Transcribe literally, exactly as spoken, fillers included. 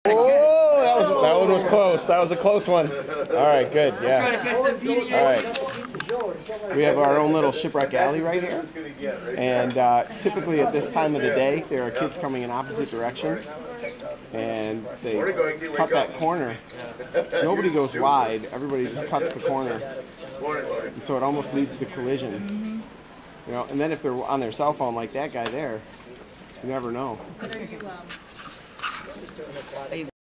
Oh, that was that one was close. That was a close one. All right, good. Yeah. All right. We have our own little Shipwreck Alley right here, and uh, typically at this time of the day, there are kids coming in opposite directions, and they cut that corner. Nobody goes wide. Everybody just cuts the corner, and so it almost leads to collisions. You know, and then if they're on their cell phone like that guy there, you never know. Are you